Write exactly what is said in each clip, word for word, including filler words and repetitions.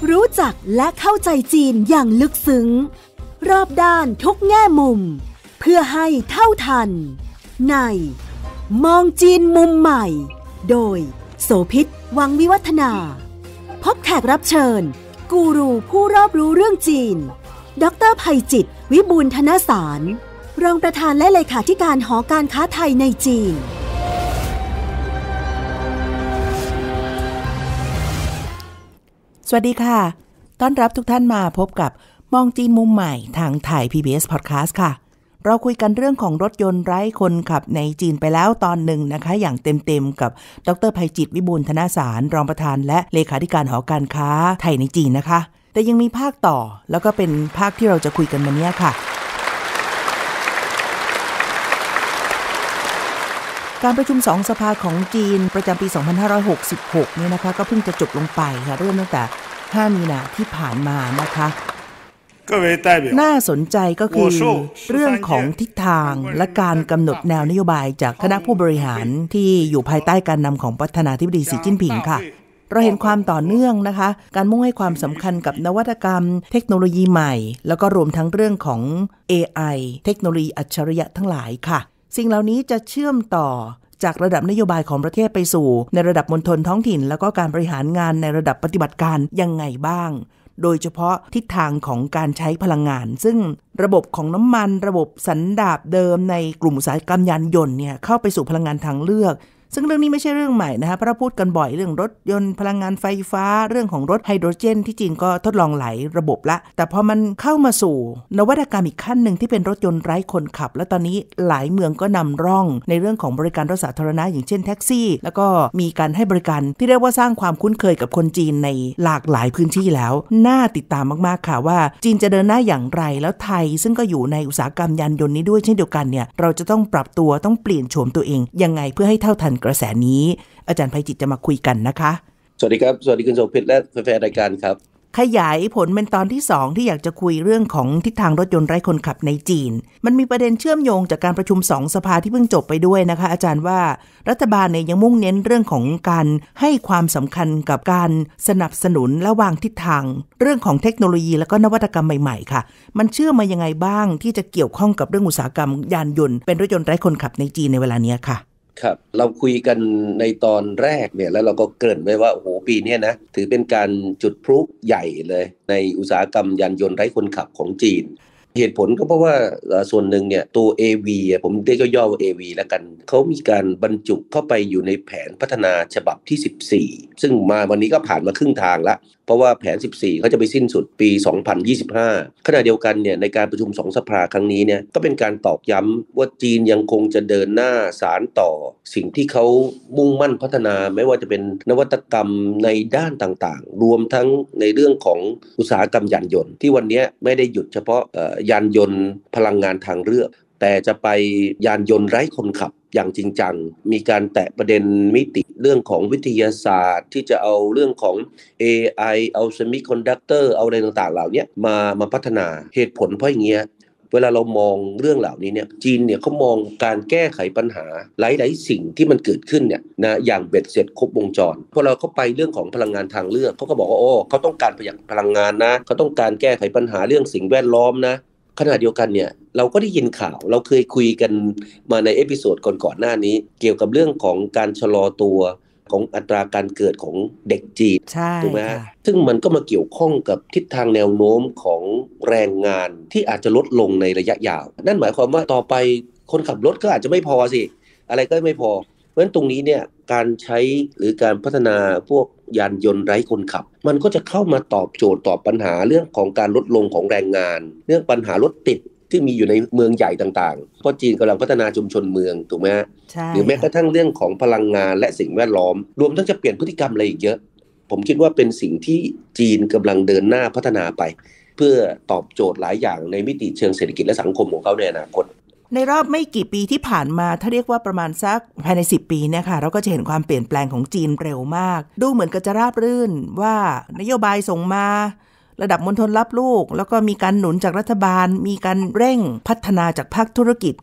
รู้จักและเข้าใจจีนอย่างลึกซึ้งรอบด้านทุกแง่มุมเพื่อให้เท่าทันในมองจีนมุมใหม่โดยโสภิต วังวิวัฒนาพบแขกรับเชิญกูรูผู้รอบรู้เรื่องจีนดร.ไพจิตร วิบูลย์ธนสารรองประธานและเลขาธิการหอการค้าไทยในจีนสวัสดีค่ะต้อนรับทุกท่านมาพบกับมองจีนมุมใหม่ทางไทย พี บี เอส Podcast ค่ะเราคุยกันเรื่องของรถยนต์ไร้คนขับในจีนไปแล้วตอนหนึ่งนะคะอย่างเต็มๆกับดร.ไพจิตร วิบูลย์ธนสารรองประธานและเลขาธิการหอการค้าไทยในจีนนะคะแต่ยังมีภาคต่อแล้วก็เป็นภาคที่เราจะคุยกันวันนี้ค่ะการประชุมสองสภาของจีนประจำปีสองพันห้าร้อยหกสิบหกเนี่ยนะคะก็เพิ่งจะจบลงไปค่ะเริ่มตั้งแต่ห้ามีนาที่ผ่านมานะคะน่าสนใจก็คือเรื่องของทิศทางและการกำหนดแนวนโยบายจากคณะผู้บริหารที่อยู่ภายใต้การนำของประธานาธิบดีสีจิ้นผิงค่ะเราเห็นความต่อเนื่องนะคะการมุ่งให้ความสำคัญกับนวัตกรรมเทคโนโลยีใหม่แล้วก็รวมทั้งเรื่องของ เอ ไอ เทคโนโลยีอัจฉริยะทั้งหลายค่ะสิ่งเหล่านี้จะเชื่อมต่อจากระดับนโยบายของประเทศไปสู่ในระดับมณฑลท้องถิ่นแล้วก็การบริหารงานในระดับปฏิบัติการยังไงบ้างโดยเฉพาะทิศทางของการใช้พลังงานซึ่งระบบของน้ำมันระบบสันดาปเดิมในกลุ่มอุตสาหกรรมยานยนต์เนี่ยเข้าไปสู่พลังงานทางเลือกซึ่งเรื่องนี้ไม่ใช่เรื่องใหม่นะคะเพราะเราพูดกันบ่อยเรื่องรถยนต์พลังงานไฟฟ้าเรื่องของรถไฮโดรเจนที่จีนก็ทดลองหลายระบบละแต่พอมันเข้ามาสู่นวัตกรรมอีกขั้นหนึ่งที่เป็นรถยนต์ไร้คนขับและตอนนี้หลายเมืองก็นำร่องในเรื่องของบริการรถสาธารณะอย่างเช่นแท็กซี่แล้วก็มีการให้บริการที่เรียกว่าสร้างความคุ้นเคยกับคนจีนในหลากหลายพื้นที่แล้วน่าติดตามมากๆค่ะว่าจีนจะเดินหน้าอย่างไรแล้วไทยซึ่งก็อยู่ในอุตสาหกรรมยานยนต์นี้ด้วยเช่นเดียวกันเนี่ยเราจะต้องปรับตัวต้องเปลี่ยนโฉมตัวเองยังไงเพื่อให้เท่าทันกระแสนี้อาจารย์ไพจิตรจะมาคุยกันนะคะสวัสดีครับสวัสดีคุณโสภิตและแฟนๆรายการครับขยายผลเป็นตอนที่สองที่อยากจะคุยเรื่องของทิศทางรถยนต์ไร้คนขับในจีนมันมีประเด็นเชื่อมโยงจากการประชุมสองสภาที่เพิ่งจบไปด้วยนะคะอาจารย์ว่ารัฐบาลเนี่ยยังมุ่งเน้นเรื่องของการให้ความสำคัญกับการสนับสนุนและวางทิศทางเรื่องของเทคโนโลยีและก็นวัตกรรมใหม่ๆค่ะมันเชื่อมมายังไงบ้างที่จะเกี่ยวข้องกับเรื่องอุตสาหกรรมยานยนต์เป็นรถยนต์ไร้คนขับในจีนในเวลานี้ค่ะครับเราคุยกันในตอนแรกเนี่ยแล้วเราก็เกริ่นไว้ว่าโอ้โหปีนี้นะถือเป็นการจุดพลุใหญ่เลยในอุตสาหกรรมยานยนต์ไร้คนขับของจีนเหตุผลก็เพราะว่าส่วนหนึ่งเนี่ยตัว เอ วี ผมเรียกย่อว่า เอ วี แล้วกันเขามีการบรรจุเข้าไปอยู่ในแผนพัฒนาฉบับที่สิบสี่ซึ่งมาวันนี้ก็ผ่านมาครึ่งทางแล้วเพราะว่าแผนสิบสี่เขาจะไปสิ้นสุดปีสองพันยี่สิบห้าขณะเดียวกันเนี่ยในการประชุมสองสภาครั้งนี้เนี่ยก็เป็นการตอกย้ำว่าจีนยังคงจะเดินหน้าสานต่อสิ่งที่เขามุ่งมั่นพัฒนาไม่ว่าจะเป็นนวัตกรรมในด้านต่างๆรวมทั้งในเรื่องของอุตสาหกรรมยานยนต์ที่วันนี้ไม่ได้หยุดเฉพาะยานยนต์พลังงานทางเลือกแต่จะไปยานยนต์ไร้คนขับอย่างจริงจังมีการแตะประเด็นมิติเรื่องของวิทยาศาสตร์ที่จะเอาเรื่องของ เอ ไอ เอาเซมิคอนดักเตอร์เอาอะไรต่างๆเหล่านี้มามาพัฒนาเหตุผลเพราะอย่างเงี้ยเวลาเรามองเรื่องเหล่านี้เนี่ยจีนเนี่ยเขามองการแก้ไขปัญหาหลายๆสิ่งที่มันเกิดขึ้นเนี่ยนะอย่างเบ็ดเสร็จครบวงจรพอเราเข้าไปเรื่องของพลังงานทางเลือกเขาก็บอกว่าโอ้เขาต้องการประหยัดพลังงานนะเขาต้องการแก้ไขปัญหาเรื่องสิ่งแวดล้อมนะขณะเดียวกันเนี่ยเราก็ได้ยินข่าวเราเคยคุยกันมาในเอพิโซดก่อนๆหน้านี้เกี่ยวกับเรื่องของการชะลอตัวของอัตราการเกิดของเด็กจีนถูกไหมฮะซึ่งมันก็มาเกี่ยวข้องกับทิศทางแนวโน้มของแรงงานที่อาจจะลดลงในระยะยาวนั่นหมายความว่าต่อไปคนขับรถก็อาจจะไม่พอสิอะไรก็ไม่พอเพราะฉะนั้นตรงนี้เนี่ยการใช้หรือการพัฒนาพวกยานยนต์ไร้คนขับมันก็จะเข้ามาตอบโจทย์ตอบปัญหาเรื่องของการลดลงของแรงงานเรื่องปัญหารถติดที่มีอยู่ในเมืองใหญ่ต่างๆเพราะจีนกำลังพัฒนาชุมชนเมืองถูกไหมฮะหรือแม้กระทั่งเรื่องของพลังงานและสิ่งแวดล้อมรวมทั้งจะเปลี่ยนพฤติกรรมอะไรอีกเยอะผมคิดว่าเป็นสิ่งที่จีนกำลังเดินหน้าพัฒนาไปเพื่อตอบโจทย์หลายอย่างในมิติเชิงเศรษฐกิจและสังคมของเขาในอนาคตในรอบไม่กี่ปีที่ผ่านมาถ้าเรียกว่าประมาณสักภายในสิบปีเนี่ยค่ะเราก็จะเห็นความเปลี่ยนแปลงของจีนเร็วมากดูเหมือนกับจะราบรื่นว่านโยบายส่งมาระดับมณฑลรับลูกแล้วก็มีการหนุนจากรัฐบาลมีการเร่งพัฒนาจากภาคธุรกิจ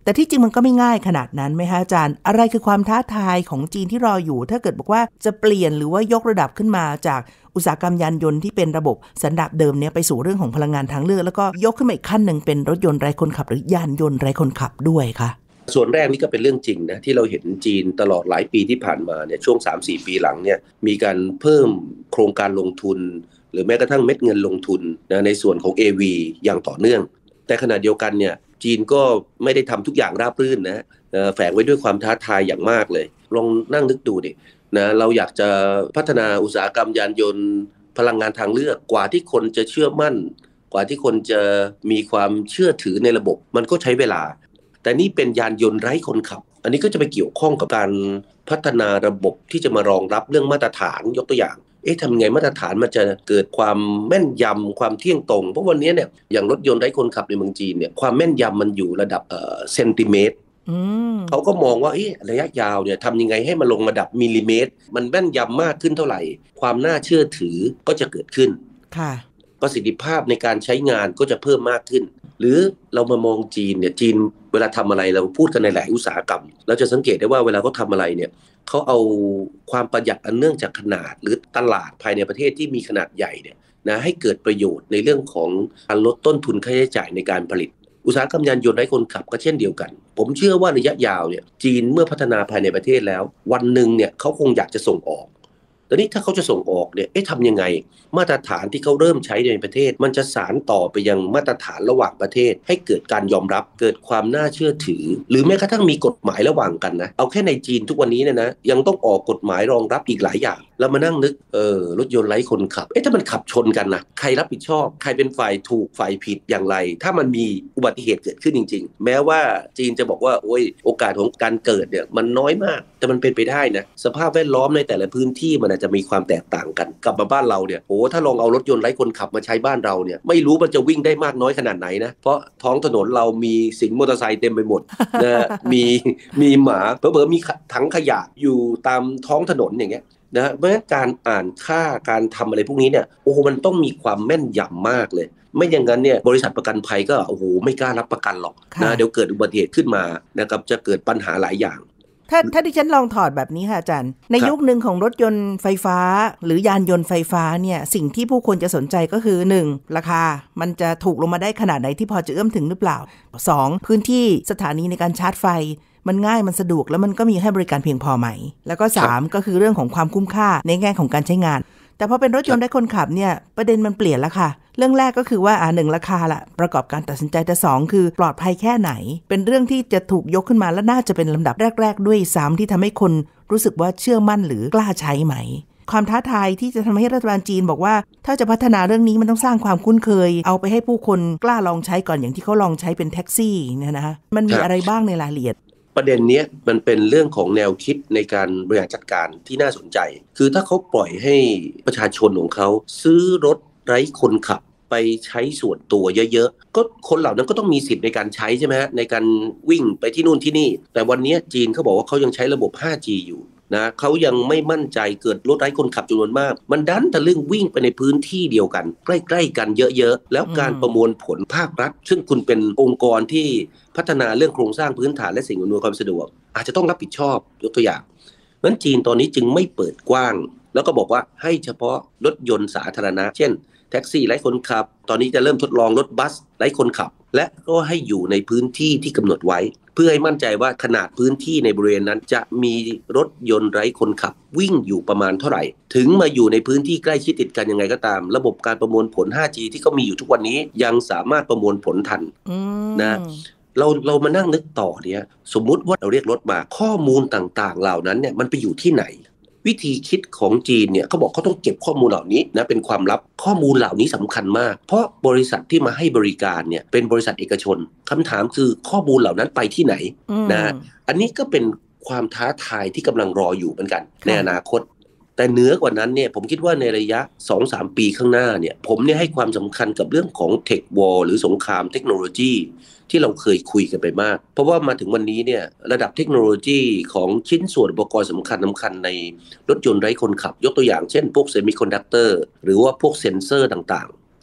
แต่ที่จริงมันก็ไม่ง่ายขนาดนั้นไหมคะอาจารย์อะไรคือความท้าทายของจีนที่รออยู่ถ้าเกิดบอกว่าจะเปลี่ยนหรือว่ายกระดับขึ้นมาจากอุตสาหกรรมยานยนต์ที่เป็นระบบสันดาปเดิมเนี่ยไปสู่เรื่องของพลังงานทางเลือกแล้วก็ยกขึ้นมาอีกขั้นหนึ่งเป็นรถยนต์ไร้คนขับหรือยานยนต์ไร้คนขับด้วยค่ะส่วนแรกนี่ก็เป็นเรื่องจริงนะที่เราเห็นจีนตลอดหลายปีที่ผ่านมาเนี่ยช่วง สามสี่ ปีหลังเนี่ยมีการเพิ่มโครงการลงทุนหรือแม้กระทั่งเม็ดเงินลงทุนนะในส่วนของ เอ วี อย่างต่อเนื่องแต่ขณะเดียวกันเนี่ยจีนก็ไม่ได้ทำทุกอย่างราบรื่นนะแฝงไว้ด้วยความท้าทายอย่างมากเลยลองนั่งนึกดูดินะเราอยากจะพัฒนาอุตสาหกรรมยานยนต์พลังงานทางเลือกกว่าที่คนจะเชื่อมั่นกว่าที่คนจะมีความเชื่อถือในระบบมันก็ใช้เวลาแต่นี่เป็นยานยนต์ไร้คนขับอันนี้ก็จะไปเกี่ยวข้องกับการพัฒนาระบบที่จะมารองรับเรื่องมาตรฐานยกตัวอย่างเอ๊ะทำไงมาตรฐานมันจะเกิดความแม่นยำความเที่ยงตรงเพราะวันนี้เนี่ยอย่างรถยนต์ไร้คนขับในเมืองจีนเนี่ยความแม่นยำมันอยู่ระดับเอ่อเซนติเมตรเขาก็มองว่าเอ๊ะระยะยาวเนี่ยทำยังไงให้มันลงระดับมิลลิเมตรมันแม่นยำมากขึ้นเท่าไหร่ความน่าเชื่อถือก็จะเกิดขึ้นค่ะประสิทธิภาพในการใช้งานก็จะเพิ่มมากขึ้นหรือเรามามองจีนเนี่ยจีนเวลาทำอะไรเราพูดกันในหลายอุตสาหกรรมเราจะสังเกตได้ว่าเวลาเขาทำอะไรเนี่ยเขาเอาความประหยัดอันเนื่องจากขนาดหรือตลาดภายในประเทศที่มีขนาดใหญ่เนี่ยนะให้เกิดประโยชน์ในเรื่องของการลดต้นทุนค่าใช้จ่ายในการผลิตอุตสาหกรรมยานยนต์ไร้คนขับก็เช่นเดียวกันผมเชื่อว่าระยะยาวเนี่ยจีนเมื่อพัฒนาภายในประเทศแล้ววันหนึ่งเนี่ยเขาคงอยากจะส่งออกแต่นี้ถ้าเขาจะส่งออกเนี่ยเอ๊ะทำยังไงมาตรฐานที่เขาเริ่มใช้ในประเทศมันจะสานต่อไปยังมาตรฐานระหว่างประเทศให้เกิดการยอมรับเกิดความน่าเชื่อถือหรือแม้กระทั่งมีกฎหมายระหว่างกันนะเอาแค่ในจีนทุกวันนี้เนี่ยนะยังต้องออกกฎหมายรองรับอีกหลายอย่างแล้วมานั่งนึกเออรถยนต์ไร้คนขับเอ๊ะถ้ามันขับชนกันนะใครรับผิดชอบใครเป็นฝ่ายถูกฝ่ายผิดอย่างไรถ้ามันมีอุบัติเหตุเกิดขึ้นจริงๆแม้ว่าจีนจะบอกว่าโอ้ยโอกาสของการเกิดเนี่ยมันน้อยมากแต่มันเป็นไปได้นะสภาพแวดล้อมในแต่ละพื้นที่มันอาจจะมีความแตกต่างกันกลับมาบ้านเราเนี่ยโอ้ถ้าลองเอารถยนต์ไร้คนขับมาใช้บ้านเราเนี่ยไม่รู้มันจะวิ่งได้มากน้อยขนาดไหนนะเพราะท้องถนนเรามีสิงมอเตอร์ไซค์เต็มไปหมดนะมีมีหมาเผลอๆมีถังขยะอยู่ตามท้องถนนอย่างเงี้ยนะเพราะฉะนั้นการอ่านค่าการทำอะไรพวกนี้เนี่ยโอ้มันต้องมีความแม่นยำมากเลยไม่อย่างนั้นเนี่ยบริษัทประกันภัยก็โอ้โหไม่กล้ารับประกันหรอกนะเดี๋ยวเกิดอุบัติเหตุขึ้นมานะครับจะเกิดปัญหาหลายอย่างถ้าถ้าที่ฉันลองถอดแบบนี้ค่ะอาจารย์ในยุคหนึ่งของรถยนต์ไฟฟ้าหรือยานยนต์ไฟฟ้าเนี่ยสิ่งที่ผู้คนจะสนใจก็คือหนึ่งราคามันจะถูกลงมาได้ขนาดไหนที่พอจะเอื้อมถึงหรือเปล่าสองพื้นที่สถานีในการชาร์จไฟมันง่ายมันสะดวกแล้วมันก็มีให้บริการเพียงพอไหมแล้วก็สามก็คือเรื่องของความคุ้มค่าในแง่ของการใช้งานแต่พอเป็นรถยนต์ไร้คนขับเนี่ยประเด็นมันเปลี่ยนแล้วค่ะเรื่องแรกก็คือว่าอ่าหนึ่งราคาละประกอบการตัดสินใจแต่สองคือปลอดภัยแค่ไหนเป็นเรื่องที่จะถูกยกขึ้นมาและน่าจะเป็นลำดับแรกๆด้วยซ้ำที่ทำให้คนรู้สึกว่าเชื่อมั่นหรือกล้าใช้ไหมความท้าทายที่จะทำให้รัฐบาลจีนบอกว่าถ้าจะพัฒนาเรื่องนี้มันต้องสร้างความคุ้นเคยเอาไปให้ผู้คนกล้าลองใช้ก่อนอย่างที่เขาลองใช้เป็นแท็กซี่เนี่ยนะมันมีอะไรบ้างในรายละเอียดประเด็นนี้มันเป็นเรื่องของแนวคิดในการบริหารจัดการที่น่าสนใจคือถ้าเขาปล่อยให้ประชาชนของเขาซื้อรถไร้คนขับไปใช้ส่วนตัวเยอะๆก็คนเหล่านั้นก็ต้องมีสิทธิ์ในการใช้ใช่ไหมฮะในการวิ่งไปที่นู่นที่นี่แต่วันนี้จีนเขาบอกว่าเขายังใช้ระบบ ห้าจี อยู่นะเขายังไม่มั่นใจเกิดรถไร้คนขับจำนวนมากมันดันทะลึ่งวิ่งไปในพื้นที่เดียวกันใกล้ๆกันเยอะๆแล้วการประมวลผลภาครัฐซึ่งคุณเป็นองค์กรที่พัฒนาเรื่องโครงสร้างพื้นฐานและสิ่งอำนวยความสะดวกอาจจะต้องรับผิดชอบยกตัวอย่างงั้นจีนตอนนี้จึงไม่เปิดกว้างแล้วก็บอกว่าให้เฉพาะรถยนต์สาธารณะเช่นแท็กซี่ไร้คนขับตอนนี้จะเริ่มทดลองรถบัสไร้คนขับและก็ให้อยู่ในพื้นที่ที่กำหนดไว้เพื่อให้มั่นใจว่าขนาดพื้นที่ในบริเวณนั้นจะมีรถยนต์ไร้คนขับวิ่งอยู่ประมาณเท่าไหร่ถึงมาอยู่ในพื้นที่ใกล้ชิดติดกันยังไงก็ตามระบบการประมวลผล ห้าจี ที่เขามีอยู่ทุกวันนี้ยังสามารถประมวลผลทันนะเราเรามานั่งนึกต่อเนี่ยสมมุติว่าเราเรียกรถมาข้อมูลต่างๆเหล่านั้นเนี่ยมันไปอยู่ที่ไหนวิธีคิดของจีนเนี่ยเขาบอกเขาต้องเก็บข้อมูลเหล่านี้นะเป็นความลับข้อมูลเหล่านี้สำคัญมากเพราะบริษัทที่มาให้บริการเนี่ยเป็นบริษัทเอกชนคำถามคือข้อมูลเหล่านั้นไปที่ไหนนะอันนี้ก็เป็นความท้าทายที่กำลังรออยู่เหมือนกันในอนาคตแต่เหนือกว่านั้นเนี่ยผมคิดว่าในระยะ สองถึงสาม ปีข้างหน้าเนี่ยผมเนี่ยให้ความสำคัญกับเรื่องของเทควอร์หรือสงครามเทคโนโลยีที่เราเคยคุยกันไปมากเพราะว่ามาถึงวันนี้เนี่ยระดับเทคโนโลยีของชิ้นส่วนอุปกรณ์สำคัญสำคัญในรถยนต์ไร้คนขับยกตัวอย่างเช่นพวกเซมิคอนดักเตอร์หรือว่าพวกเซ็นเซอร์ต่าง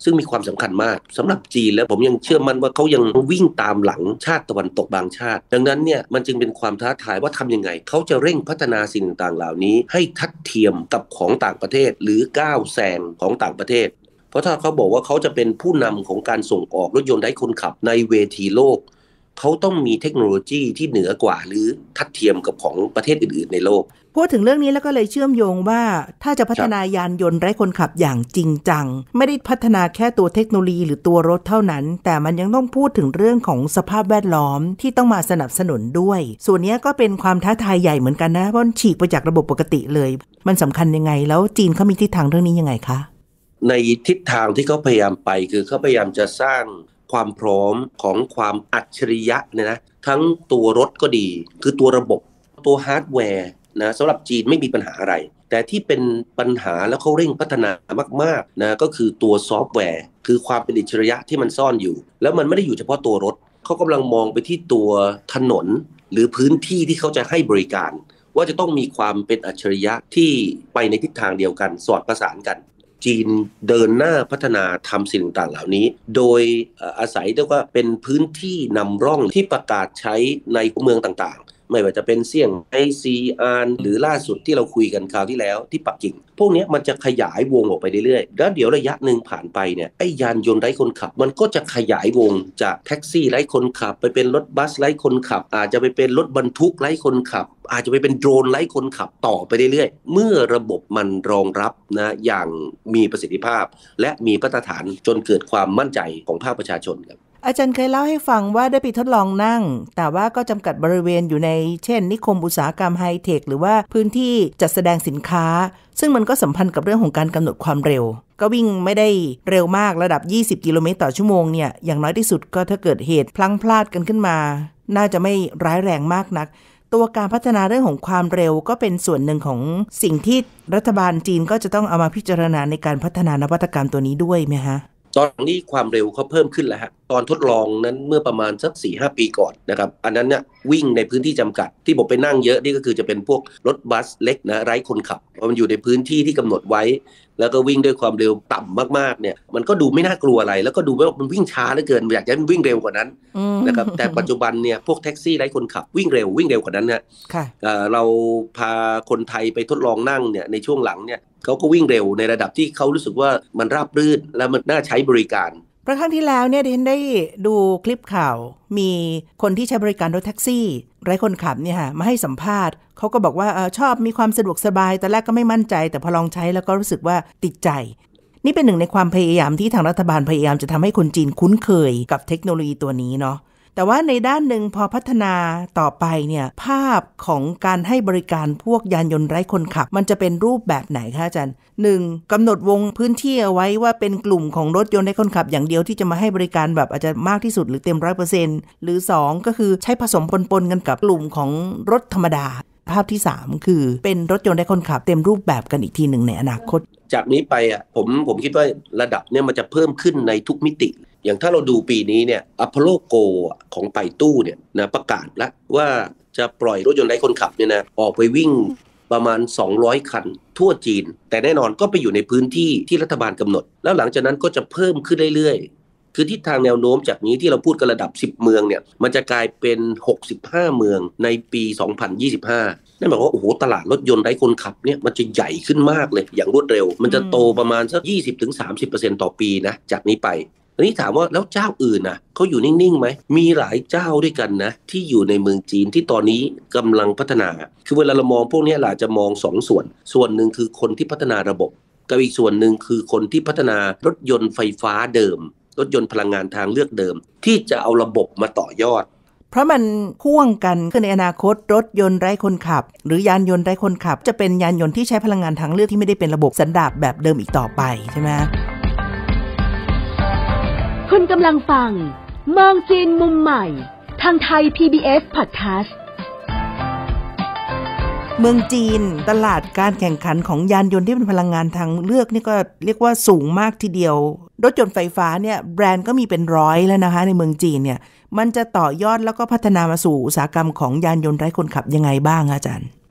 ซึ่งมีความสำคัญมากสำหรับจีนแล้วผมยังเชื่อมั่นว่าเขายังวิ่งตามหลังชาติตะวันตกบางชาติดังนั้นเนี่ยมันจึงเป็นความท้าทายว่าทำยังไงเขาจะเร่งพัฒนาสิ่งต่างๆเหล่านี้ให้ทัดเทียมกับของต่างประเทศหรือก้าวแซงของต่างประเทศเพราะถ้าเขาบอกว่าเขาจะเป็นผู้นำของการส่งออกรถยนต์ไร้คนขับในเวทีโลกเขาต้องมีเทคโนโลยีที่เหนือกว่าหรือทัดเทียมกับของประเทศอื่นๆในโลกพูดถึงเรื่องนี้แล้วก็เลยเชื่อมโยงว่าถ้าจะพัฒนายานยนต์ไร้คนขับอย่างจริงจังไม่ได้พัฒนาแค่ตัวเทคโนโลยีหรือตัวรถเท่านั้นแต่มันยังต้องพูดถึงเรื่องของสภาพแวดล้อมที่ต้องมาสนับสนุนด้วยส่วนนี้ก็เป็นความท้าทายใหญ่เหมือนกันนะเพราะฉีกไปจากระบบปกติเลยมันสำคัญยังไงแล้วจีนเขามีทิศทางเรื่องนี้ยังไงคะในทิศทางที่เขาพยายามไปคือเขาพยายามจะสร้างความพร้อมของความอัจฉริยะเนี่ยนะทั้งตัวรถก็ดีคือตัวระบบตัวฮาร์ดแวร์นะสำหรับจีนไม่มีปัญหาอะไรแต่ที่เป็นปัญหาแล้วเขาเร่งพัฒนามากๆนะก็คือตัวซอฟต์แวร์คือความเป็นอัจฉริยะที่มันซ่อนอยู่แล้วมันไม่ได้อยู่เฉพาะตัวรถเขากำลังมองไปที่ตัวถนนหรือพื้นที่ที่เขาจะให้บริการว่าจะต้องมีความเป็นอัจฉริยะที่ไปในทิศทางเดียวกันสอดประสานกันจีนเดินหน้าพัฒนาทำสิ่งต่างๆเหล่านี้โดยอาศัยเรียกว่าเป็นพื้นที่นำร่องที่ประกาศใช้ในเมืองต่างๆไม่ว่าจะเป็นเซี่ยงไฮ้ซีอานหรือล่าสุดที่เราคุยกันคราวที่แล้วที่ปักกิ่งพวกนี้มันจะขยายวงออกไปเรื่อยๆแล้วเดี๋ยวระยะหนึ่งผ่านไปเนี่ยไอ้ยานยนต์ไร้คนขับมันก็จะขยายวงจากแท็กซี่ไร้คนขับไปเป็นรถบัสไร้คนขับอาจจะไปเป็นรถบรรทุกไร้คนขับอาจจะไปเป็นโดรนไร้คนขับต่อไปเรื่อยๆเมื่อระบบมันรองรับนะอย่างมีประสิทธิภาพและมีมาตรฐานจนเกิดความมั่นใจของภาคประชาชนครับอาจารย์เคยเล่าให้ฟังว่าได้ไปทดลองนั่งแต่ว่าก็จำกัดบริเวณอยู่ในเช่นนิคมอุตสาหกรรมไฮเทคหรือว่าพื้นที่จัดแสดงสินค้าซึ่งมันก็สัมพันธ์กับเรื่องของการกำหนดความเร็วก็วิ่งไม่ได้เร็วมากระดับยี่สิบกิโลเมตรต่อชั่วโมงเนี่ยอย่างน้อยที่สุดก็ถ้าเกิดเหตุพลั้งพลาดกันขึ้นมาน่าจะไม่ร้ายแรงมากนักตัวการพัฒนาเรื่องของความเร็วก็เป็นส่วนหนึ่งของสิ่งที่รัฐบาลจีนก็จะต้องเอามาพิจารณาในการพัฒนานวัตกรรมตัวนี้ด้วยไหมฮะตอนนี้ความเร็วเขาเพิ่มขึ้นแล้วฮะตอนทดลองนั้นเมื่อประมาณสัก สี่ห้า ปีก่อนนะครับอันนั้นเนี่ยวิ่งในพื้นที่จำกัดที่ผมไปนั่งเยอะนี่ก็คือจะเป็นพวกรถบัสเล็กนะไร้คนขับเพราะมันอยู่ในพื้นที่ที่กำหนดไว้แล้วก็วิ่งด้วยความเร็วต่ำมากๆเนี่ยมันก็ดูไม่น่ากลัวอะไรแล้วก็ดูว่ามันวิ่งช้าเหลือเกินอยากจะให้มันวิ่งเร็วกว่านั้นนะครับแต่ปัจจุบันเนี่ยพวกแท็กซี่ไร้คนขับวิ่งเร็ววิ่งเร็วกว่านั้นนะเราพาคนไทยไปทดลองนั่งเนี่ยในช่วงหลังเนี่ยเขาก็วิ่งเร็วในระดับที่เขารู้สึกว่ามันราบรื่นและมันน่าใช้บริการเพราะครั้งที่แล้วเนี่ยดิฉันได้ดูคลิปข่าวมีคนที่ใช้บริการรถแท็กซี่ไร้คนขับเนี่ยค่ะมาให้สัมภาษณ์เขาก็บอกว่าเออชอบมีความสะดวกสบายแต่แรกก็ไม่มั่นใจแต่พอลองใช้แล้วก็รู้สึกว่าติดใจนี่เป็นหนึ่งในความพยายามที่ทางรัฐบาลพยายามจะทำให้คนจีนคุ้นเคยกับเทคโนโลยีตัวนี้เนาะแต่ว่าในด้านหนึ่งพอพัฒนาต่อไปเนี่ยภาพของการให้บริการพวกยานยนต์ไร้คนขับมันจะเป็นรูปแบบไหนคะอาจารย์หนึ่งกำหนดวงพื้นที่เอาไว้ว่าเป็นกลุ่มของรถยนต์ไร้คนขับอย่างเดียวที่จะมาให้บริการแบบอาจจะมากที่สุดหรือเต็ม ร้อยเปอร์เซ็นต์ หรือสองก็คือใช้ผสมปนๆกันกับกลุ่มของรถธรรมดาภาพที่สามคือเป็นรถยนต์ไร้คนขับเต็มรูปแบบกันอีกทีหนึ่งในอนาคตจากนี้ไปอ่ะผมผมคิดว่าระดับเนี่ยมันจะเพิ่มขึ้นในทุกมิติอย่างถ้าเราดูปีนี้เนี่ย Apollo Go ของไปตู้เนี่ยนะประกาศแล้วว่าจะปล่อยรถยนต์ไร้คนขับเนี่ยนะออกไปวิ่งประมาณสองร้อยคันทั่วจีนแต่แน่นอนก็ไปอยู่ในพื้นที่ที่รัฐบาลกำหนดแล้วหลังจากนั้นก็จะเพิ่มขึ้นเรื่อยๆคือทิศทางแนวโน้มจากนี้ที่เราพูดกันระดับสิบเมืองเนี่ยมันจะกลายเป็นหกสิบห้าเมืองในปีสองพันยี่สิบห้านั่นหมายความว่าโอ้โหตลาดรถยนต์ไร้คนขับเนี่ยมันจะใหญ่ขึ้นมากเลยอย่างรวดเร็วมันจะโตประมาณสัก ยี่สิบถึงสามสิบเปอร์เซ็นต์ ต่อปีนะจากนี้ไปทีนี้ถามว่าแล้วเจ้าอื่นน่ะเขาอยู่นิ่งๆไหมมีหลายเจ้าด้วยกันนะที่อยู่ในเมืองจีนที่ตอนนี้กำลังพัฒนาคือเวลาเรามองพวกนี้เราจะมองสองส่วนส่วนหนึ่งคือคนที่พัฒนาระบบกับอีกส่วนหนึ่งคือคนที่พัฒนารถยนต์ไฟฟ้าเดิมรถยนต์พลังงานทางเลือกเดิมที่จะเอาระบบมาต่อยอดเพราะมันพ่วงกันคือในอนาคตรถยนต์ไร้คนขับหรือยานยนต์ไร้คนขับจะเป็นยานยนต์ที่ใช้พลังงานทางเลือกที่ไม่ได้เป็นระบบสันดาปแบบเดิมอีกต่อไปใช่ไหมคุณกำลังฟังมองจีนมุมใหม่ทางไทย พี บี เอส Podcast เมืองจีนตลาดการแข่งขันของยานยนต์ที่เป็นพลังงานทางเลือกนี่ก็เรียกว่าสูงมากทีเดียวรถยนต์ไฟฟ้าเนี่ยแบรนด์ก็มีเป็นร้อยแล้วนะคะในเมืองจีนเนี่ยมันจะต่อยอดแล้วก็พัฒนามาสู่อุตสาหกรรมของยานยนต์ไร้คนขับยังไงบ้างอาจารย์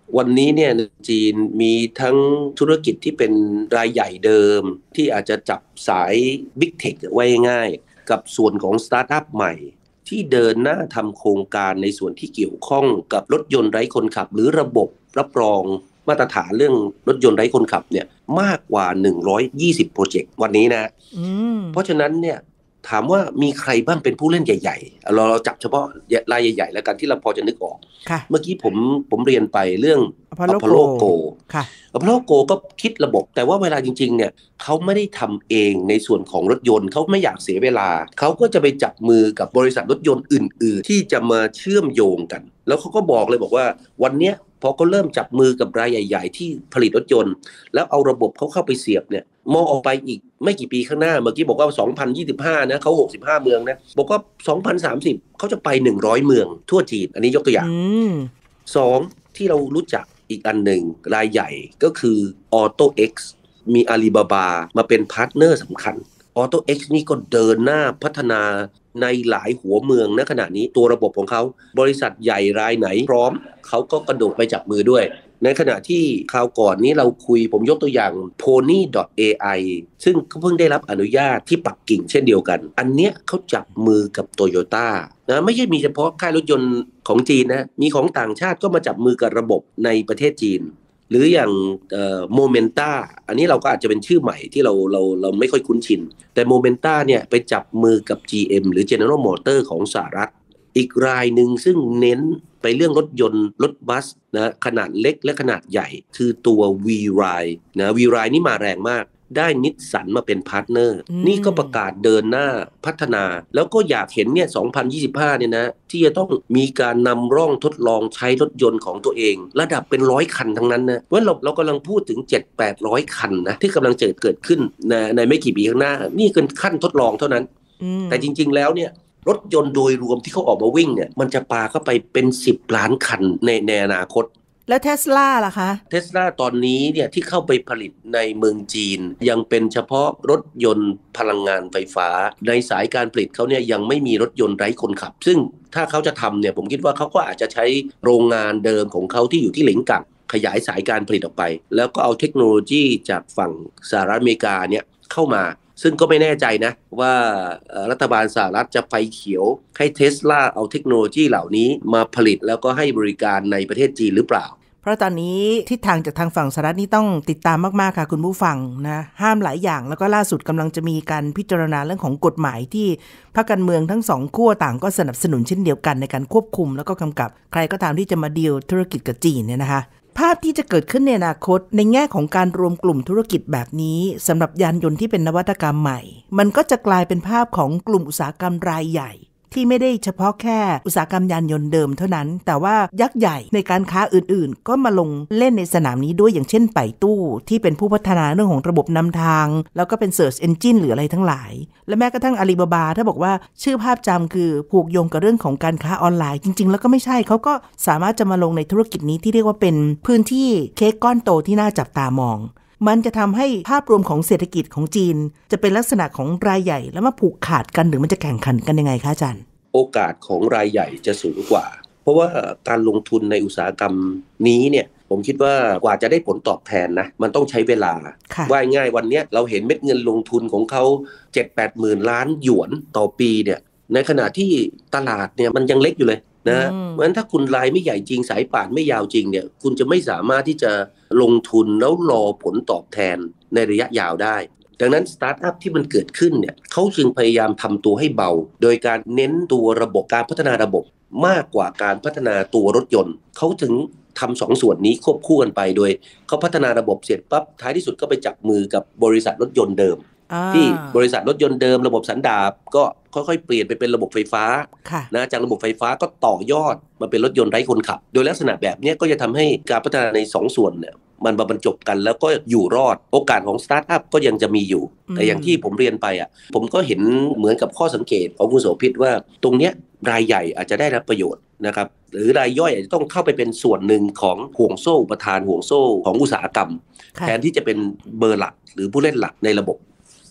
วันนี้เนี่ยจีนมีทั้งธุรกิจที่เป็นรายใหญ่เดิมที่อาจจะจับสาย Big Tech ไว้ง่ายกับส่วนของสตาร์ทอัพใหม่ที่เดินหน้าทำโครงการในส่วนที่เกี่ยวข้องกับรถยนต์ไร้คนขับหรือระบบรับรองมาตรฐานเรื่องรถยนต์ไร้คนขับเนี่ยมากกว่าหนึ่งร้อยยี่สิบโปรเจกต์วันนี้นะเพราะฉะนั้นเนี่ยถามว่ามีใครบ้างเป็นผู้เล่นใหญ่ๆเราเราจับเฉพาะรายใหญ่ๆแล้วกันที่เราพอจะนึกออกเมื่อกี้ผมผมเรียนไปเรื่อง Apollo Go Apollo Go ก็คิดระบบแต่ว่าเวลาจริงๆเนี่ยเขาไม่ได้ทำเองในส่วนของรถยนต์เขาไม่อยากเสียเวลาเขาก็จะไปจับมือกับบริษัทรถยนต์อื่นๆที่จะมาเชื่อมโยงกันแล้วเขาก็บอกเลยบอกว่าวันเนี้ยพอเขาเริ่มจับมือกับรายใหญ่ๆที่ผลิตรถยนต์แล้วเอาระบบเขาเข้าไปเสียบเนี่ยมองออกไปอีกไม่กี่ปีข้างหน้าเมื่อกี้บอกว่าสองพันยี่สิบห้านะเขาหกสิบห้าเมืองนะบอกว่าสองพันสามสิบเขาจะไปหนึ่งร้อยเมืองทั่วจีนอันนี้ยกตัวอย่างสองที่เรารู้จักอีกอันหนึ่งรายใหญ่ก็คือ AutoX มี Alibaba มาเป็นพาร์ทเนอร์สำคัญ AutoX นี่ก็เดินหน้าพัฒนาในหลายหัวเมืองณขณะนี้ตัวระบบของเขาบริษัทใหญ่รายไหนพร้อมเขาก็กระโดดไปจับมือด้วยในขณะที่คราวก่อนนี้เราคุยผมยกตัวอย่าง โพนี่ ดอท เอ ไอ ซึ่งเขาเพิ่งได้รับอนุญาตที่ปักกิ่งเช่นเดียวกันอันเนี้ยเขาจับมือกับ Toyota นะไม่ใช่มีเฉพาะค่ายรถยนต์ของจีนนะมีของต่างชาติก็มาจับมือกับระบบในประเทศจีนหรืออย่างโมเมนต้าอันนี้เราก็อาจจะเป็นชื่อใหม่ที่เราเราเราไม่ค่อยคุ้นชินแต่โมเมนต้าเนี่ยไปจับมือกับ จี เอ็ม หรือ General Motors ของสหรัฐอีกรายหนึ่งซึ่งเน้นไปเรื่องรถยนต์รถบัสนะขนาดเล็กและขนาดใหญ่คือตัว V-Ride นะ V-Ride นี่มาแรงมากได้นิสสันมาเป็นพาร์ทเนอร์นี่ก็ประกาศเดินหน้าพัฒนาแล้วก็อยากเห็นเนี่ยสองพันยี่สิบห้าเนี่ยนะที่จะต้องมีการนำร่องทดลองใช้รถยนต์ของตัวเองระดับเป็นร้อยคันทั้งนั้นนะว่าเราเรากำลังพูดถึง เจ็ดถึงแปดร้อย คันนะที่กำลังจะเกิดขึ้นในในไม่กี่ปีข้างหน้านี่เป็นขั้นทดลองเท่านั้นแต่จริงๆแล้วเนี่ยรถยนต์โดยรวมที่เขาออกมาวิ่งเนี่ยมันจะปาเข้าไปเป็นสิบล้านคันในในอนาคตแล้ว Tesla ล่ะคะ Tesla ตอนนี้เนี่ยที่เข้าไปผลิตในเมืองจีนยังเป็นเฉพาะรถยนต์พลังงานไฟฟ้าในสายการผลิตเขาเนี่ยยังไม่มีรถยนต์ไร้คนขับซึ่งถ้าเขาจะทำเนี่ยผมคิดว่าเขาก็อาจจะใช้โรงงานเดิมของเขาที่อยู่ที่เหลิงกั่งขยายสายการผลิตออกไปแล้วก็เอาเทคโนโลยีจากฝั่งสหรัฐอเมริกาเนี่ยเข้ามาซึ่งก็ไม่แน่ใจนะว่ารัฐบาลสหรัฐจะไฟเขียวให้ Tesla เอาเทคโนโลยีเหล่านี้มาผลิตแล้วก็ให้บริการในประเทศจีนหรือเปล่าเพราะตอนนี้ทิศทางจากทางฝั่งสหรัฐนี่ต้องติดตามมากๆค่ะคุณผู้ฟังนะห้ามหลายอย่างแล้วก็ล่าสุดกำลังจะมีการพิจารณาเรื่องของกฎหมายที่พรรคการเมืองทั้งสองขั้วต่างก็สนับสนุนเช่นเดียวกันในการควบคุมแล้วก็กำกับใครก็ตามที่จะมาดีลธุรกิจกับจีนเนี่ยนะคะภาพที่จะเกิดขึ้นในอนาคตในแง่ของการรวมกลุ่มธุรกิจแบบนี้สำหรับยานยนต์ที่เป็นนวัตกรรมใหม่มันก็จะกลายเป็นภาพของกลุ่มอุตสาหกรรมรายใหญ่ที่ไม่ได้เฉพาะแค่อุตสาหกรรมยานยนต์เดิมเท่านั้นแต่ว่ายักษ์ใหญ่ในการค้าอื่นๆก็มาลงเล่นในสนามนี้ด้วยอย่างเช่นไปตู้ที่เป็นผู้พัฒนาเรื่องของระบบนำทางแล้วก็เป็น Search Engine หรืออะไรทั้งหลายและแม้กระทั่ง Alibaba ถ้าบอกว่าชื่อภาพจำคือผูกโยงกับเรื่องของการค้าออนไลน์จริงๆแล้วก็ไม่ใช่เขาก็สามารถจะมาลงในธุรกิจนี้ที่เรียกว่าเป็นพื้นที่เค้กก้อนโตที่น่าจับตามองมันจะทำให้ภาพรวมของเศรษฐกิจของจีนจะเป็นลักษณะของรายใหญ่แล้วมาผูกขาดกันหรือมันจะแข่งขันกันยังไงคะอาจารย์โอกาสของรายใหญ่จะสูงกว่าเพราะว่าการลงทุนในอุตสาหกรรมนี้เนี่ยผมคิดว่ากว่าจะได้ผลตอบแทนนะมันต้องใช้เวลาว่าง่ายวันนี้เราเห็นเม็ดเงินลงทุนของเขา เจ็ดถึงแปด หมื่นล้านหยวนต่อปีเนี่ยในขณะที่ตลาดเนี่ยมันยังเล็กอยู่เลยนะเพราะฉะนั้นถ้าคุณรายไม่ใหญ่จริงสายป่านไม่ยาวจริงเนี่ยคุณจะไม่สามารถที่จะลงทุนแล้วรอผลตอบแทนในระยะยาวได้ดังนั้นสตาร์ทอัพที่มันเกิดขึ้นเนี่ยเขาจึงพยายามทำตัวให้เบาโดยการเน้นตัวระบบการพัฒนาระบบมากกว่าการพัฒนาตัวรถยนต์เขาถึงทำสองส่วนนี้ควบคู่กันไปโดยเขาพัฒนาระบบเสร็จปั๊บท้ายที่สุดก็ไปจับมือกับบริษัทรถยนต์เดิมที่บริษัทรถยนต์เดิมระบบสันดาปก็ค่อยๆเปลี่ยนไปเป็นระบบไฟฟ้านะจากระบบไฟฟ้าก็ต่อยอดมาเป็นรถยนต์ไร้คนขับโดยลักษณะแบบนี้ก็จะทำให้การพัฒนาในสองส่วนเนี่ยมันมาบรรจบกันแล้วก็อยู่รอดโอกาสของสตาร์ทอัพก็ยังจะมีอยู่แต่อย่างที่ผมเรียนไปอ่ะผมก็เห็นเหมือนกับข้อสังเกตของคุณโสภิตว่าตรงเนี้ยรายใหญ่อาจจะได้รับประโยชน์นะครับหรือรายย่อยอาจจะต้องเข้าไปเป็นส่วนหนึ่งของห่วงโซ่อุปทานห่วงโซ่ของอุตสาหกรรมแทนที่จะเป็นเบอร์หลักหรือผู้เล่นหลักในระบบ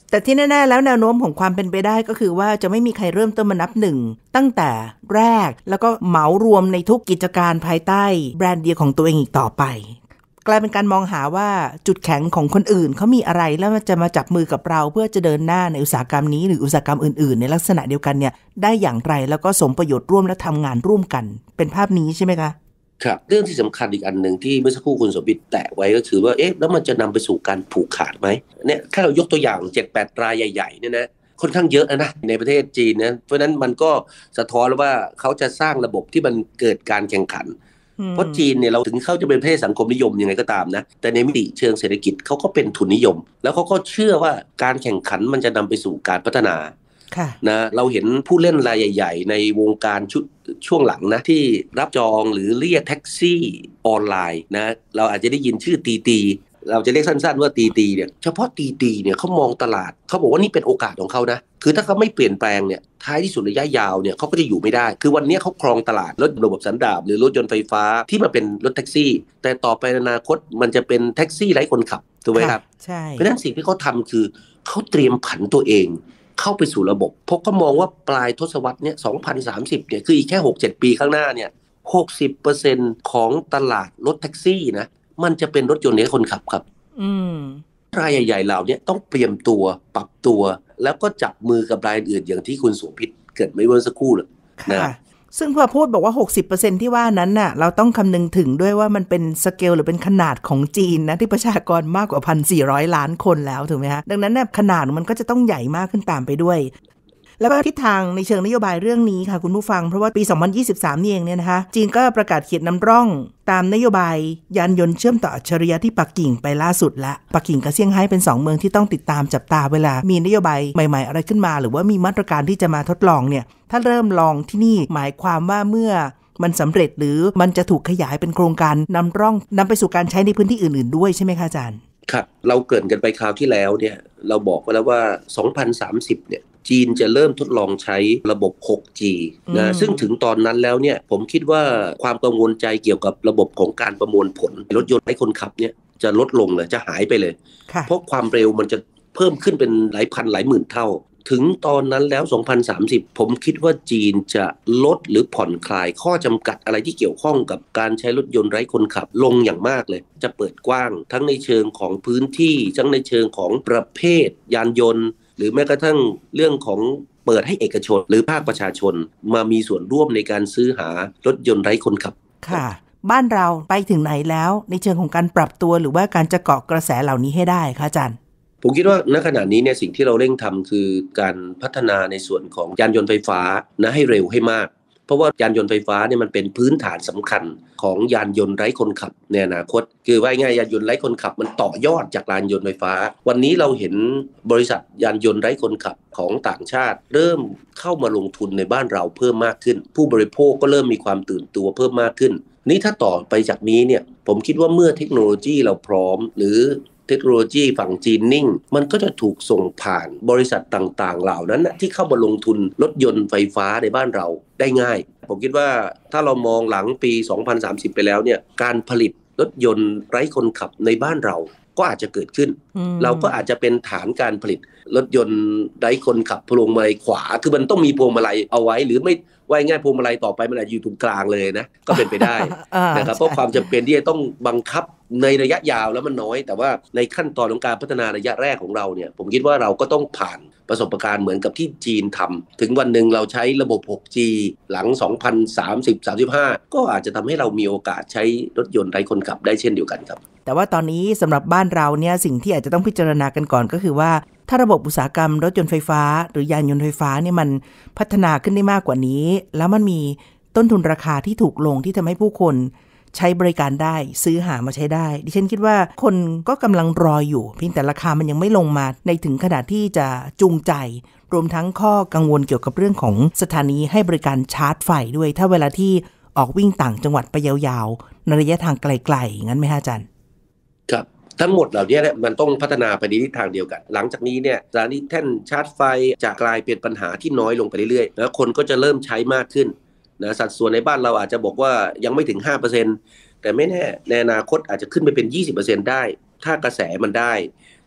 แต่ที่แน่ๆแล้วแนวโน้มของความเป็นไปได้ก็คือว่าจะไม่มีใครเริ่มต้นมานับหนึ่งตั้งแต่แรกแล้วก็เหมารวมในทุกกิจการภายใต้แบรนด์เดียวของตัวเองอีกต่อไปกลายเป็นการมองหาว่าจุดแข็งของคนอื่นเขามีอะไรแล้วมันจะมาจับมือกับเราเพื่อจะเดินหน้าในอุตสาหกรรมนี้หรืออุตสาหกรรมอื่นๆในลักษณะเดียวกันเนี่ยได้อย่างไรแล้วก็สมประโยชน์ร่วมและทำงานร่วมกันเป็นภาพนี้ใช่ไหมคะครับเรื่องที่สำคัญอีกอันหนึ่งที่เมื่อสักครู่คุณสมบิตแตะไว้ก็คือว่าเอ๊ะแล้วมันจะนำไปสู่การผูกขาดไหมเนี่ยแค่เรายกตัวอย่าง เจ็ดแปด รายใหญ่ๆเนี่ยนะค่อนข้างเยอะนะในประเทศจีนนะเพราะฉะนั้นมันก็สะท้อนว่าเขาจะสร้างระบบที่มันเกิดการแข่งขันเพราะจีนเนี่ยเราถึงเขาจะเป็นประเทศสังคมนิยมยังไงก็ตามนะแต่ในมิติเชิงเศรษฐกิจเขาก็เป็นทุนนิยมแล้วเขาก็เชื่อว่าการแข่งขันมันจะนำไปสู่การพัฒนานะเราเห็นผู้เล่นรายใหญ่ๆในวงการชุดช่วงหลังนะที่รับจองหรือเรียกแท็กซี่ออนไลน์นะเราอาจจะได้ยินชื่อตีตีเราจะเรียกสั้นๆว่าตีตีเนี่ยเฉพาะตีตีเนี่ยเขามองตลาดเขาบอกว่านี่เป็นโอกาสของเขานะคือถ้าเขาไม่เปลี่ยนแปลงเนี่ยท้ายที่สุดระยะยาวเนี่ยเขาก็จะอยู่ไม่ได้คือวันนี้เขาครองตลาดรถระบบสันดาปหรือรถยนต์ไฟฟ้าที่มาเป็นรถแท็กซี่แต่ต่อไปในอนาคตมันจะเป็นแท็กซี่ไร้คนขับถูกไหมครับใช่เพราะฉะนั้นสิ่งที่เขาทำคือเขาเตรียมผันตัวเองเข้าไปสู่ระบบเพราะเขามองว่าปลายทศวรรษเนี่ยสองพันสามสิบเนี่ยคืออีกแค่ หกเจ็ด ปีข้างหน้าเนี่ย หกสิบเปอร์เซ็นต์ ของตลาดรถแท็กซี่นะมันจะเป็นรถยนต์ไร้คนขับครับอืมรายใหญ่ๆเหล่านี้ต้องเตรียมตัวปรับตัวแล้วก็จับมือกับรายอื่นอย่างที่คุณสุพิษเกิดไม่เมื่อสักครู่เลยนะซึ่งพอพูดบอกว่า หกสิบเปอร์เซ็นต์ ที่ว่านั้นน่ะเราต้องคำนึงถึงด้วยว่ามันเป็นสเกลหรือเป็นขนาดของจีนนะที่ประชากรมากกว่า หนึ่งพันสี่ร้อย ล้านคนแล้วถูกไหมฮะดังนั้นเนี่ยขนาดมันก็จะต้องใหญ่มากขึ้นตามไปด้วยแล้วก็ทิศทางในเชิงนโยบายเรื่องนี้ค่ะคุณผู้ฟังเพราะว่าปีสองพันยี่สิบสามนี่เองเนี่ยนะคะจีนก็ประกาศเขียนนำร่องตามนโยบายยานยนต์เชื่อมต่ออัจฉริยะที่ปักกิ่งไปล่าสุดละปักกิ่งกับเซี่ยงไฮ้เป็นสองเมืองที่ต้องติดตามจับตาเวลามีนโยบายใหม่ๆอะไรขึ้นมาหรือว่ามีมาตรการที่จะมาทดลองเนี่ยถ้าเริ่มลองที่นี่หมายความว่าเมื่อมันสำเร็จหรือมันจะถูกขยายเป็นโครงการนำร่องนำไปสู่การใช้ในพื้นที่อื่นๆด้วยใช่ไหมคะอาจารย์ครับเราเกริ่นกันไปคราวที่แล้วเนี่ยเราบอกไว้แล้วว่าสองพันสามสิบเนี่ยจีนจะเริ่มทดลองใช้ระบบ หกจี นะซึ่งถึงตอนนั้นแล้วเนี่ยผมคิดว่าความกังวลใจเกี่ยวกับระบบของการประมวลผลรถยนต์ไร้คนขับเนี่ยจะลดลงเลยจะหายไปเลยเพราะความเร็วมันจะเพิ่มขึ้นเป็นหลายพันหลายหมื่นเท่าถึงตอนนั้นแล้วสองพันสามสิบผมคิดว่าจีนจะลดหรือผ่อนคลายข้อจำกัดอะไรที่เกี่ยวข้องกับการใช้รถยนต์ไร้คนขับลงอย่างมากเลยจะเปิดกว้างทั้งในเชิงของพื้นที่ทั้งในเชิงของประเภทยานยนต์หรือแม้กระทั่งเรื่องของเปิดให้เอกชนหรือภาคประชาชนมามีส่วนร่วมในการซื้อหารถยนต์ไร้คนขับค่ะบ้านเราไปถึงไหนแล้วในเชิงของการปรับตัวหรือว่าการจะเกาะกระแสเหล่านี้ให้ได้คะอาจารย์ผมคิดว่าณขณะนี้เนี่ยสิ่งที่เราเร่งทำคือการพัฒนาในส่วนของยานยนต์ไฟฟ้านะให้เร็วให้มากเพราะว่ายานยนต์ไฟฟ้าเนี่ยมันเป็นพื้นฐานสำคัญของยานยนต์ไร้คนขับในอนาคตคือว่าง่ายยานยนต์ไร้คนขับมันต่อยอดจากยานยนต์ไฟฟ้าวันนี้เราเห็นบริษัทยานยนต์ไร้คนขับของต่างชาติเริ่มเข้ามาลงทุนในบ้านเราเพิ่มมากขึ้นผู้บริโภคก็เริ่มมีความตื่นตัวเพิ่มมากขึ้นนี่ถ้าต่อไปจากนี้เนี่ยผมคิดว่าเมื่อเทคโนโลยีเราพร้อมหรือเทคโนโลยีฝั่งจีนนิ่งมันก็จะถูกส่งผ่านบริษัทต่างๆเหล่านั้นที่เข้ามาลงทุนรถยนต์ไฟฟ้าในบ้านเราได้ง่ายผมคิดว่าถ้าเรามองหลังปีสองพันสามสิบไปแล้วเนี่ยการผลิตรถยนต์ไร้คนขับในบ้านเราก็อาจจะเกิดขึ้นเราก็อาจจะเป็นฐานการผลิตรถยนต์ไร้คนขับพวงมาลัยขวาคือมันต้องมีพวงมาลัยเอาไว้หรือไม่ว่าง่ายพวงมาลัยต่อไปมันอาจจะอยู่ตรงกลางเลยนะก็เป็นไปได้ นะครับเพราะความจำเป็นที่จะต้องบังคับในระยะยาวแล้วมันน้อยแต่ว่าในขั้นตอนของการพัฒนาระยะแรกของเราเนี่ยผมคิดว่าเราก็ต้องผ่านประสบการณ์เหมือนกับที่จีนทำถึงวันหนึ่งเราใช้ระบบ หกจี หลังสองพันสามสิบ สามสิบห้าก็อาจจะทำให้เรามีโอกาสใช้รถยนต์ไร้คนขับได้เช่นเดียวกันครับแต่ว่าตอนนี้สำหรับบ้านเราเนี่ยสิ่งที่อาจจะต้องพิจารณากันก่อนก็คือว่าถ้าระบบอุตสาหกรรมรถยนต์ไฟฟ้าหรือยานยนต์ไฟฟ้าเนี่ยมันพัฒนาขึ้นได้มากกว่านี้แล้วมันมีต้นทุนราคาที่ถูกลงที่ทำให้ผู้คนใช้บริการได้ซื้อหามาใช้ได้ดิฉันคิดว่าคนก็กำลังรออยู่เพียงแต่ราคามันยังไม่ลงมาในถึงขนาดที่จะจูงใจรวมทั้งข้อกังวลเกี่ยวกับเรื่องของสถานีให้บริการชาร์จไฟด้วยถ้าเวลาที่ออกวิ่งต่างจังหวัดไปยาวๆในระยะทางไกลๆงั้นไหมฮะอาจารย์ครับทั้งหมดเหล่านี้เนี่ยมันต้องพัฒนาไปในทิศทางเดียวกันหลังจากนี้เนี่ยสถานีแท่นชาร์จไฟจะกลายเป็นปัญหาที่น้อยลงไปเรื่อยๆแล้วคนก็จะเริ่มใช้มากขึ้นนะสัดส่วนในบ้านเราอาจจะบอกว่ายังไม่ถึง ห้าเปอร์เซ็นต์ แต่ไม่แน่ในอนาคตอาจจะขึ้นไปเป็น ยี่สิบเปอร์เซ็นต์ ได้ถ้ากระแสมันได้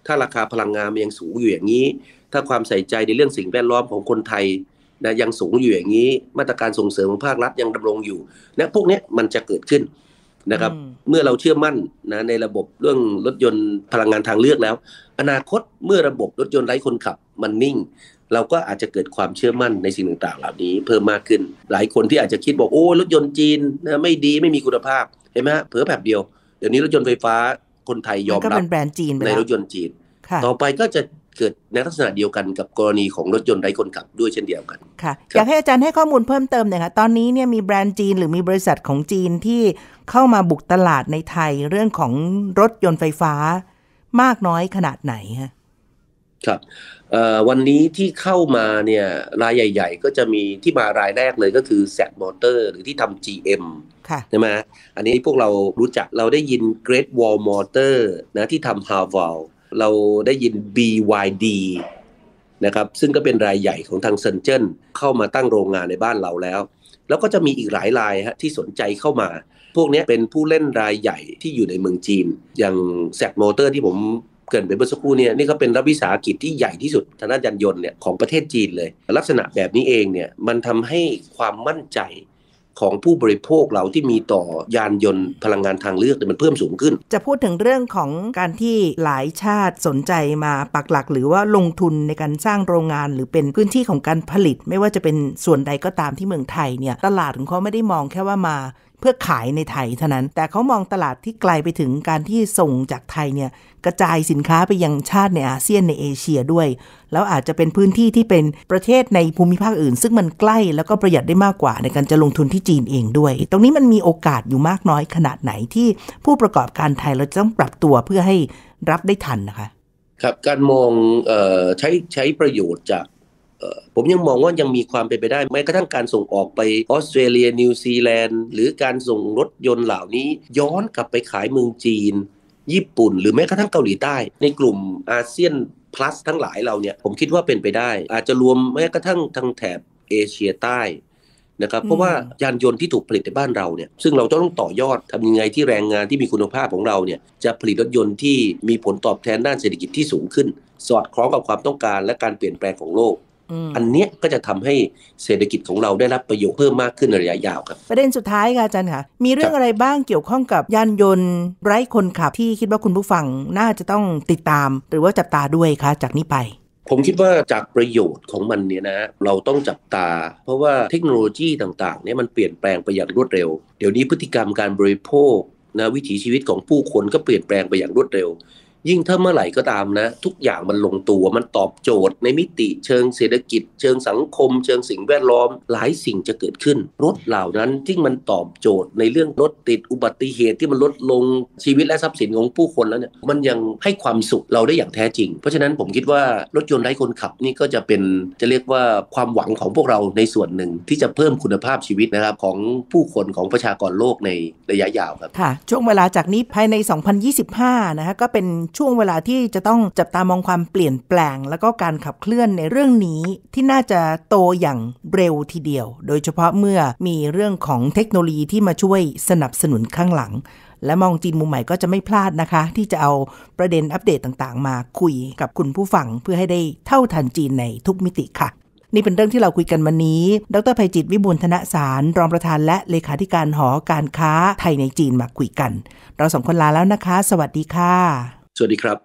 ถ้าราคาพลังงานมันยังสูงอยู่อย่างนี้ถ้าความใส่ใจในเรื่องสิ่งแวดล้อมของคนไทยนะยังสูงอยู่อย่างนี้มาตรการส่งเสริมของภาครัฐยังดำรงอยู่นะพวกนี้มันจะเกิดขึ้นนะครับเมื่อเราเชื่อมั่นนะในระบบเรื่องรถยนต์พลังงานทางเลือกแล้วอนาคตเมื่อระบบรถยนต์ไร้คนขับมันนิ่งเราก็อาจจะเกิดความเชื่อมั่นในสิ่งต่างๆเหล่านี้เพิ่มมากขึ้นหลายคนที่อาจจะคิดบอกโอ้รถยนต์จีนนะไม่ดีไม่มีคุณภาพเห็นไหมฮะเผลอแบบเดียวเดี๋ยวนี้รถยนต์ไฟฟ้าคนไทยยอมรับในรถยนต์จีนต่อไปก็จะเกิดในลักษณะเดียวกันกับกรณีของรถยนต์ไร้คนขับด้วยเช่นเดียวกันค่ะอยากให้อาจารย์ให้ข้อมูลเพิ่มเติมหน่อยค่ะตอนนี้เนี่ยมีแบรนด์จีนหรือมีบริษัทของจีนที่เข้ามาบุกตลาดในไทยเรื่องของรถยนต์ไฟฟ้ามากน้อยขนาดไหนฮะครับวันนี้ที่เข้ามาเนี่ยรายใหญ่ๆก็จะมีที่มารายแรกเลยก็คือ แซด Motor หรือที่ทำ จี เอ็ม ใช่ไหมอันนี้พวกเรารู้จักเราได้ยิน Great Wall Motor นะที่ทำ Haval เราได้ยิน บี วาย ดี นะครับซึ่งก็เป็นรายใหญ่ของทางเซินเจิ้นเข้ามาตั้งโรงงานในบ้านเราแล้วแล้วก็จะมีอีกหลายรายฮะที่สนใจเข้ามาพวกนี้เป็นผู้เล่นรายใหญ่ที่อยู่ในเมืองจีนอย่าง แซด Motor ที่ผมเกิดเป็นเมื่อสักครู่เนี่ยนี่ก็เป็นรัฐวิสาหกิจที่ใหญ่ที่สุดทางด้านยานยนต์เนี่ยของประเทศจีนเลยลักษณะแบบนี้เองเนี่ยมันทำให้ความมั่นใจของผู้บริโภคเราที่มีต่อยานยนต์พลังงานทางเลือกมันเพิ่มสูงขึ้นจะพูดถึงเรื่องของการที่หลายชาติสนใจมาปักหลักหรือว่าลงทุนในการสร้างโรงงานหรือเป็นพื้นที่ของการผลิตไม่ว่าจะเป็นส่วนใดก็ตามที่เมืองไทยเนี่ยตลาดของเขาไม่ได้มองแค่ว่ามาเพื่อขายในไทยเท่านั้นแต่เขามองตลาดที่ไกลไปถึงการที่ส่งจากไทยเนี่ยกระจายสินค้าไปยังชาติในอาเซียนในเอเชียด้วยแล้วอาจจะเป็นพื้นที่ที่เป็นประเทศในภูมิภาคอื่นซึ่งมันใกล้แล้วก็ประหยัดได้มากกว่าในการจะลงทุนที่จีนเองด้วยตรงนี้มันมีโอกาสอยู่มากน้อยขนาดไหนที่ผู้ประกอบการไทยเราจะต้องปรับตัวเพื่อให้รับได้ทันนะคะครับการมองเอ่อใช้ใช้ประโยชน์จากผมยังมองว่ายังมีความเป็นไปได้แม้กระทั่งการส่งออกไปออสเตรเลียนิวซีแลนด์หรือการส่งรถยนต์เหล่านี้ย้อนกลับไปขายเมืองจีนญี่ปุ่นหรือแม้กระทั่งเกาหลีใต้ในกลุ่มอาเซียน plus ทั้งหลายเราเนี่ยผมคิดว่าเป็นไปได้อาจจะรวมแม้กระทั่งทางแถบเอเชียใต้นะครับเพราะว่ายานยนต์ที่ถูกผลิตในบ้านเราเนี่ยซึ่งเราต้องต่อยอดทำยังไงที่แรงงานที่มีคุณภาพของเราเนี่ยจะผลิตรถยนต์ที่มีผลตอบแทนด้านเศรษฐกิจที่สูงขึ้นสอดคล้องกับความต้องการและการเปลี่ยนแปลงของโลกอันนี้ก็จะทำให้เศรษฐกิจของเราได้รับประโยชน์เพิ่มมากขึ้นในระยะยาวครับประเด็นสุดท้ายค่ะอาจารย์ค่ะมีเรื่องอะไรบ้างเกี่ยวข้องกับยานยนต์ไร้คนขับที่คิดว่าคุณผู้ฟังน่าจะต้องติดตามหรือว่าจับตาด้วยคะจากนี้ไปผมคิดว่าจากประโยชน์ของมันเนี่ยนะเราต้องจับตาเพราะว่าเทคโนโลยีต่างๆเนี่ยมันเปลี่ยนแปลงไปอย่างรวดเร็วเดี๋ยวนี้พฤติกรรมการบริโภคนะวิถีชีวิตของผู้คนก็เปลี่ยนแปลงไปอย่างรวดเร็วยิ่งถ้าเมื่อไหร่ก็ตามนะทุกอย่างมันลงตัวมันตอบโจทย์ในมิติเชิงเศรษฐกิจเชิงสังคมเชิงสิ่งแวดล้อมหลายสิ่งจะเกิดขึ้นรถเหล่านั้นที่มันตอบโจทย์ในเรื่องรถติดอุบัติเหตุที่มันลดลงชีวิตและทรัพย์สินของผู้คนแล้วเนี่ยมันยังให้ความสุขเราได้อย่างแท้จริงเพราะฉะนั้นผมคิดว่ารถยนต์ไร้คนขับนี่ก็จะเป็นจะเรียกว่าความหวังของพวกเราในส่วนหนึ่งที่จะเพิ่มคุณภาพชีวิตนะครับของผู้คนของประชากรโลกในระยะยาวครับค่ะช่วงเวลาจากนี้ภายในสองพันยี่สิบห้านะคะก็เป็นช่วงเวลาที่จะต้องจับตามองความเปลี่ยนแปลงแล้วก็การขับเคลื่อนในเรื่องนี้ที่น่าจะโตอย่างเร็วทีเดียวโดยเฉพาะเมื่อมีเรื่องของเทคโนโลยีที่มาช่วยสนับสนุนข้างหลังและมองจีนมุมใหม่ก็จะไม่พลาดนะคะที่จะเอาประเด็นอัปเดตต่างๆมาคุยกับคุณผู้ฟังเพื่อให้ได้เท่าทันจีนในทุกมิติค่ะนี่เป็นเรื่องที่เราคุยกันวันนี้ดร.ไพจิตรวิบูลย์ธนสารรองประธานและเลขาธิการหอการค้าไทยในจีนมาคุยกันเราสองคนลาแล้วนะคะสวัสดีค่ะสวัสดีครับ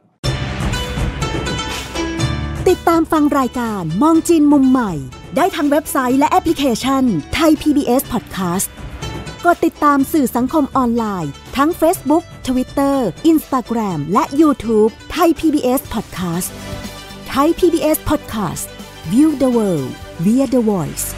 ติดตามฟังรายการมองจีนมุมใหม่ได้ทางเว็บไซต์และแอปพลิเคชัน Thai พี บี เอส Podcast กดติดตามสื่อสังคมออนไลน์ทั้ง Facebook, Twitter, Instagram และ YouTube Thai พี บี เอส Podcast Thai พี บี เอส Podcast View the world via the voice